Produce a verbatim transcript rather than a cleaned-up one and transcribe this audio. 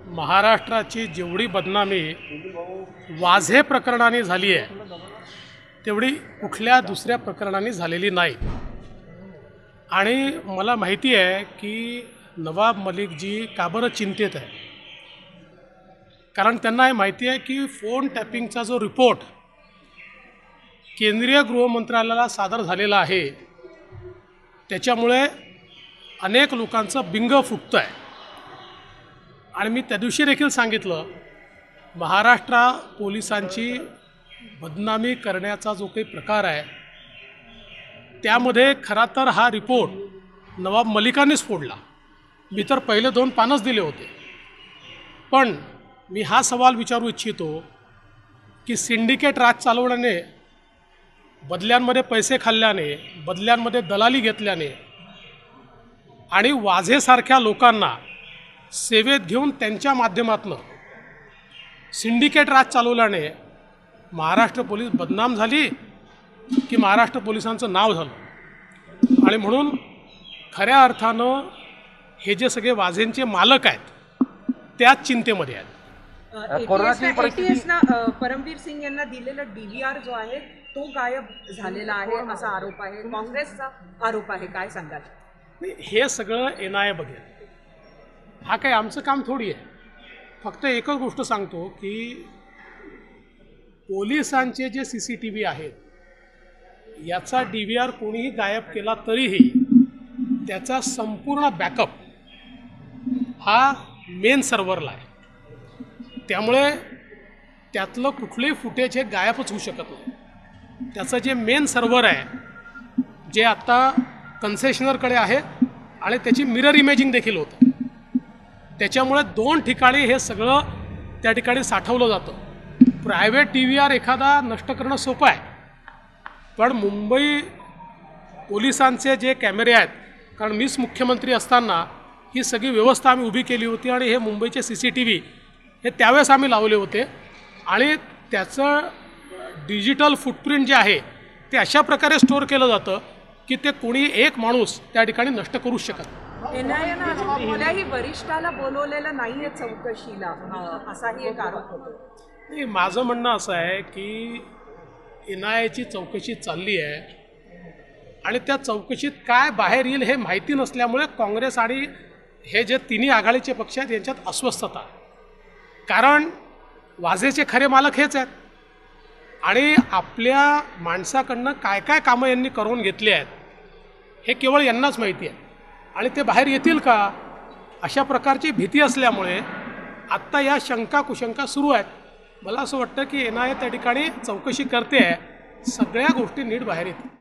महाराष्ट्राची जेवढी बदनामी वाझे प्रकरणाने झाली आहे तेवढी कुठल्या दुसऱ्या प्रकरणाने झालेली नाही। आणि मला माहिती आहे की नवाब मलिकजी का बरं चिंतित आहे, कारण त्यांना हे माहिती आहे की फोन टॅपिंगचा जो रिपोर्ट केंद्रीय गृहमंत्रालयाला सादर झालेला आहे त्याच्यामुळे अनेक लोकांचं बिंग फुटतं आहे। आणि मी त्या दिवशी देखील सांगितलं, महाराष्ट्र पोलिसांची बदनामी करण्याचा जो काही प्रकार आहे त्यामध्ये खरा तर हा रिपोर्ट नवाब मलिकांनीच फोडला। मी तर पहिले दोन पानच दिले होते, पण मी हा सवाल विचारू इच्छितो की सिंडिकेट राज चालवण्याने, बदल्यांमध्ये पैसे खाल्ल्याने, बदल्यांमध्ये दलाली घेतल्याने आणि वाझेसारख्या लोकांना सेवेत घेऊन त्यांच्या माध्यमातून सिंडिकेट राज चालवल्याने महाराष्ट्र पोलीस बदनाम झाली की महाराष्ट्र पोलिसांचं नाव झालं। आणि म्हणून खऱ्या अर्थानं हे जे सगळे वाझेंचे मालक आहेत त्याच चिंतेमध्ये आहेत। कोरोनाची परिस्थिती परमवीर सिंग यांना दिलेला डीव्हीआर जो आहे तो गायब झालेला आहे असा आरोप आहे, काँग्रेसचा आरोप आहे, काय सांगाल? हे सगळं एन आय ए बघेल, हा काय आमचं काम थोडी आहे। फक्त एकच गोष्ट सांगतो की पोलिसांचे जे सी सी टी व्ही आहेत याचा डी व्ही आर कोणीही गायब केला तरीही त्याचा संपूर्ण बॅकअप हा मेन सर्व्हरला आहे, त्यामुळे त्यातलं कुठलेही फुटेज हे गायबच होऊ शकत नाही। त्याचं जे मेन सर्व्हर आहे जे आत्ता कन्सेशनरकडे आहे आणि त्याची मिरर इमेजिंग देखील होतं, त्याच्यामुळे दोन ठिकाणी हे सगळं त्या ठिकाणी साठवलं जातं। प्रायव्हेट डी व्ही आर एखादा नष्ट करणं सोपं आहे, पण मुंबई पोलिसांचे जे कॅमेरे आहेत, कारण मीच मुख्यमंत्री असताना ही सगळी व्यवस्था आम्ही उभी केली होती आणि हे मुंबईचे सी सी टी व्ही हे त्यावेळेस आम्ही लावले होते आणि त्याचं डिजिटल फुटप्रिंट जे आहे ते अशा प्रकारे स्टोअर केलं जातं की ते कोणी एक माणूस त्या ठिकाणी नष्ट करूच शकत नाही। एन आय एनं कोणाही वरिष्ठाला बोलवलेलं नाही आहे चौकशीला, असाही एक आरोप होतो। नाही, माझं म्हणणं असं आहे की एन आय एची चौकशी चालली आहे आणि त्या चौकशीत काय बाहेर येईल हे माहिती नसल्यामुळे काँग्रेस आणि हे जे तिन्ही आघाडीचे पक्ष आहेत यांच्यात अस्वस्थता, कारण वाझेचे खरे मालक हेच आहेत आणि आपल्या माणसाकडनं काय काय कामं यांनी करून घेतली आहेत हे केवळ यांनाच माहिती आहे आणि ते बाहेर येतील का अशा प्रकारची भीती असल्यामुळे आत्ता या शंका कुशंका सुरू आहेत। मला असं वाटतं की एन आय ए त्या ठिकाणी चौकशी करते आहे, सगळ्या गोष्टी नीट बाहेर येतील।